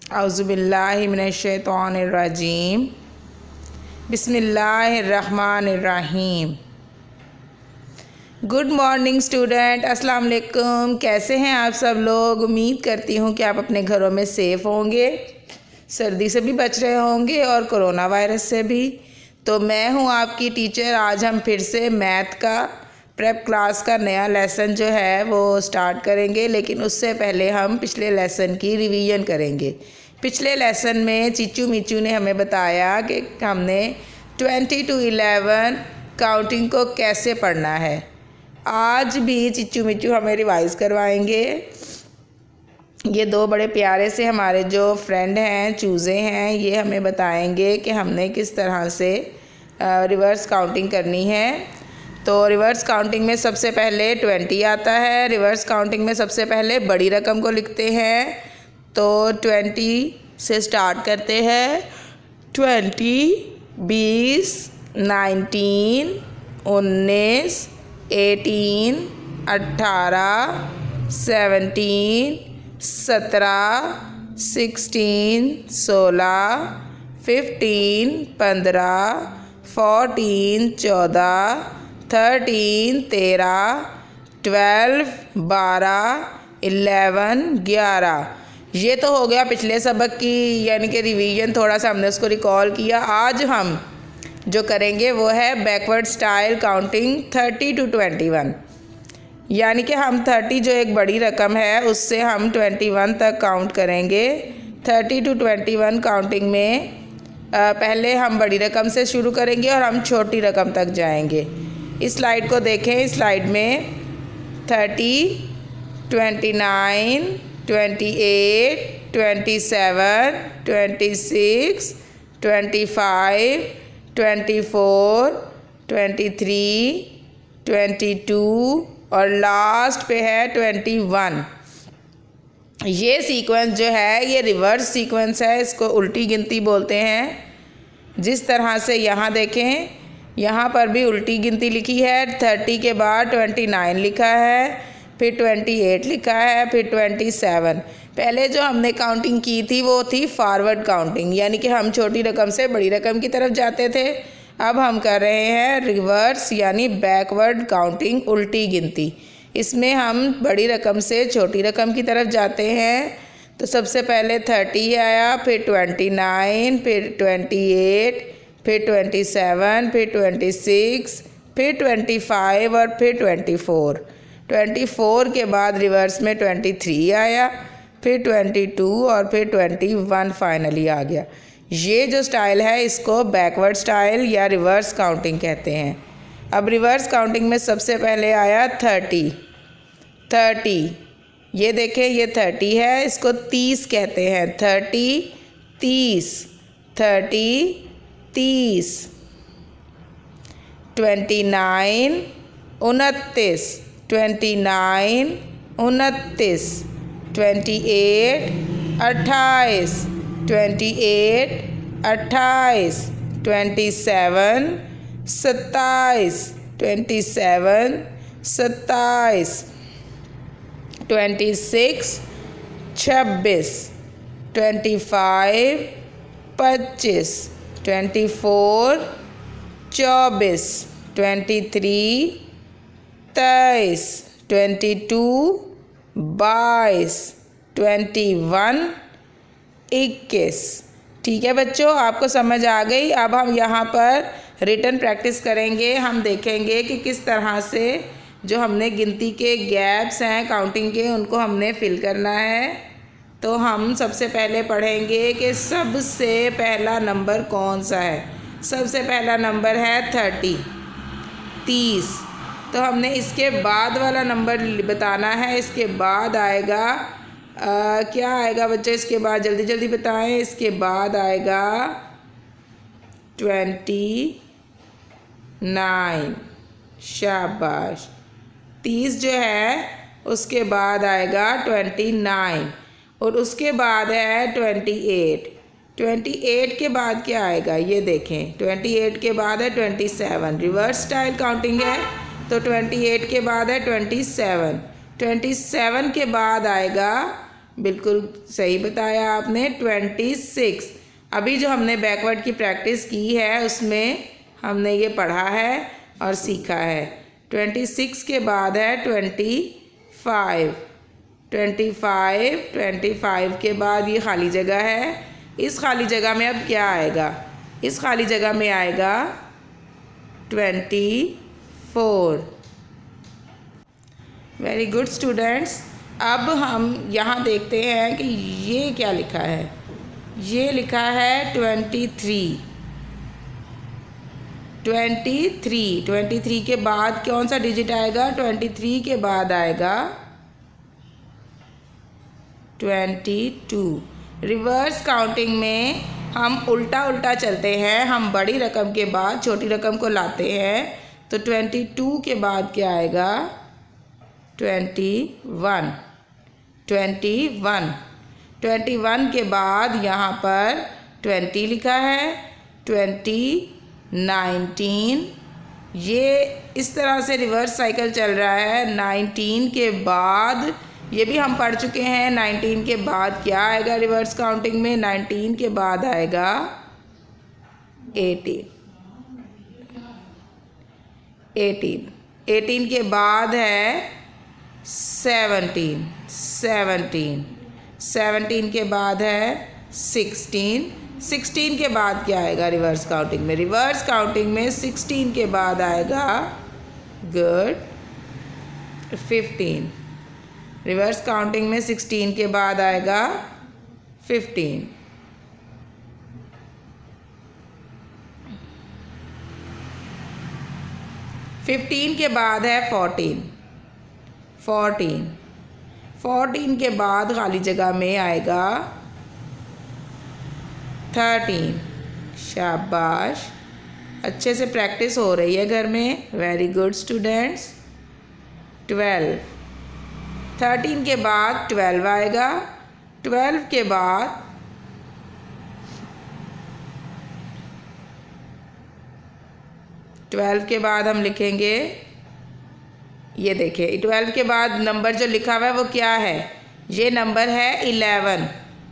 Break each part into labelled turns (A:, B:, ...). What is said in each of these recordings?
A: औज़ुबिल्लाहि मिनश्शैतानिर्रजीम बिस्मिल्लाहिर्रहमानिर्रहीम। Good morning student, अस्सलाम वालेकुम। कैसे हैं आप सब लोग? उम्मीद करती हूँ कि आप अपने घरों में सेफ़ होंगे, सर्दी से भी बच रहे होंगे और कोरोना वायरस से भी। तो मैं हूँ आपकी टीचर। आज हम फिर से मैथ का प्रेप क्लास का नया लेसन जो है वो स्टार्ट करेंगे, लेकिन उससे पहले हम पिछले लेसन की रिवीजन करेंगे। पिछले लेसन में चीचू मीचू ने हमें बताया कि हमने 20 to 11 काउंटिंग को कैसे पढ़ना है। आज भी चीचू मीचू हमें रिवाइज़ करवाएंगे। ये दो बड़े प्यारे से हमारे जो फ्रेंड हैं, चूज़े हैं, ये हमें बताएंगे कि हमने किस तरह से रिवर्स काउंटिंग करनी है। तो रिवर्स काउंटिंग में सबसे पहले 20 आता है। रिवर्स काउंटिंग में सबसे पहले बड़ी रकम को लिखते हैं, तो 20 से स्टार्ट करते हैं। 20, 20, 19, 19, 18, 18, 17, 17, 16, 16, 15, 15, 14, 14, 13, 13, 12, 12, 11, 11। ये तो हो गया पिछले सबक की यानी कि रिवीजन, थोड़ा सा हमने उसको रिकॉल किया। आज हम जो करेंगे वो है बैकवर्ड स्टाइल काउंटिंग 30 to 21, यानी कि हम 30 जो एक बड़ी रकम है उससे हम 21 तक काउंट करेंगे। 30 to 21 काउंटिंग में पहले हम बड़ी रकम से शुरू करेंगे और हम छोटी रकम तक जाएंगे। इस स्लाइड को देखें। इस स्लाइड में 30, 29, 28, 27, 26, 25, 24, 23, 22 और लास्ट पे है 21। ये सीक्वेंस जो है ये रिवर्स सीक्वेंस है, इसको उल्टी गिनती बोलते हैं। जिस तरह से यहाँ देखें, यहाँ पर भी उल्टी गिनती लिखी है। 30 के बाद 29 लिखा है, फिर 28 लिखा है, फिर 27। पहले जो हमने काउंटिंग की थी वो थी फॉरवर्ड काउंटिंग, यानी कि हम छोटी रकम से बड़ी रकम की तरफ जाते थे। अब हम कर रहे हैं रिवर्स यानी बैकवर्ड काउंटिंग, उल्टी गिनती। इसमें हम बड़ी रकम से छोटी रकम की तरफ जाते हैं। तो सबसे पहले 30 आया, फिर 29, फिर 28, फिर 27, फिर 26, फिर 25 और फिर 24। 24 के बाद रिवर्स में 23 आया, फिर 22 और फिर 21 फाइनली आ गया। ये जो स्टाइल है इसको बैकवर्ड स्टाइल या रिवर्स काउंटिंग कहते हैं। अब रिवर्स काउंटिंग में सबसे पहले आया 30। ये देखें, ये 30 है, इसको 30 कहते हैं। 30, 30, 30, 30। 29, 29, 29, 29। 28, 28, 28, 28। 27, 27, 27, 27। 26, 26, 25, 25। 24, 24, 23, 23, 22, 22, 21, 21। ठीक है बच्चों, आपको समझ आ गई। अब हम यहाँ पर रिटन प्रैक्टिस करेंगे। हम देखेंगे कि किस तरह से जो हमने गिनती के गैप्स हैं काउंटिंग के उनको हमने फिल करना है। तो हम सबसे पहले पढ़ेंगे कि सबसे पहला नंबर कौन सा है। सबसे पहला नंबर है 30। तो हमने इसके बाद वाला नंबर बताना है। इसके बाद आएगा क्या आएगा बच्चों? इसके बाद जल्दी जल्दी बताएं। इसके बाद आएगा 29। शाबाश। 30 जो है उसके बाद आएगा 29 और उसके बाद है 28। 28 के बाद क्या आएगा ये देखें। 28 के बाद है 27। रिवर्स स्टाइल काउंटिंग है तो 28 के बाद है 27। 27 के बाद आएगा बिल्कुल सही बताया आपने, 26। अभी जो हमने बैकवर्ड की प्रैक्टिस की है उसमें हमने ये पढ़ा है और सीखा है। 26 के बाद है 25। 25 के बाद ये खाली जगह है। इस खाली जगह में अब क्या आएगा? इस खाली जगह में आएगा 24। Very good students. अब हम यहाँ देखते हैं कि ये क्या लिखा है। ये लिखा है 23। 23 के बाद कौन सा डिजिट आएगा? 23 के बाद आएगा 22। रिवर्स काउंटिंग में हम उल्टा उल्टा चलते हैं। हम बड़ी रकम के बाद छोटी रकम को लाते हैं। तो 22 के बाद क्या आएगा? 21। 21 के बाद यहाँ पर 20 लिखा है। 19। ये इस तरह से रिवर्स साइकिल चल रहा है। 19 के बाद ये भी हम पढ़ चुके हैं। 19 के बाद क्या आएगा रिवर्स काउंटिंग में? 19 के बाद आएगा 18। 18 के बाद है 17। 17 के बाद है 16। 16 के बाद क्या आएगा रिवर्स काउंटिंग में? रिवर्स काउंटिंग में 16 के बाद आएगा गुड 15। रिवर्स काउंटिंग में 16 के बाद आएगा 15। 15 के बाद है 14। 14 के बाद खाली जगह में आएगा 13। शाबाश, अच्छे से प्रैक्टिस हो रही है घर में। Very good students. 12। 13 के बाद 12 आएगा। 12 के बाद 12 के बाद हम लिखेंगे, ये देखिए 12 के बाद नंबर जो लिखा हुआ है वो क्या है? ये नंबर है 11।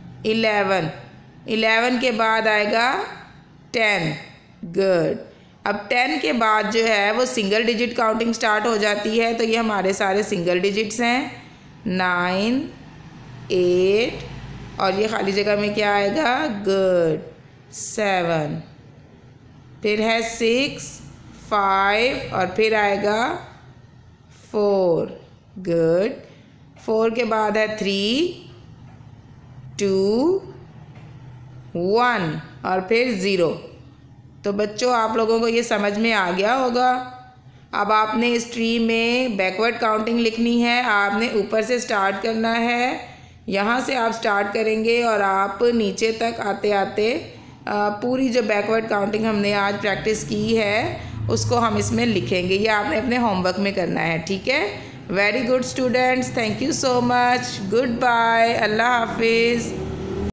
A: 11 के बाद आएगा 10। गुड। अब 10 के बाद जो है वो सिंगल डिजिट काउंटिंग स्टार्ट हो जाती है। तो ये हमारे सारे सिंगल डिजिट्स हैं। 9, 8 और ये खाली जगह में क्या आएगा? गुड 7। फिर है 6, 5 और फिर आएगा 4। गुड। 4 के बाद है 3, 2, 1 और फिर 0। तो बच्चों आप लोगों को ये समझ में आ गया होगा। अब आपने इस ट्री में बैकवर्ड काउंटिंग लिखनी है। आपने ऊपर से स्टार्ट करना है। यहाँ से आप स्टार्ट करेंगे और आप नीचे तक आते आते पूरी जो बैकवर्ड काउंटिंग हमने आज प्रैक्टिस की है उसको हम इसमें लिखेंगे। ये आपने अपने होमवर्क में करना है, ठीक है। Very good students, thank you so much. Good bye, अल्लाह हाफिज़।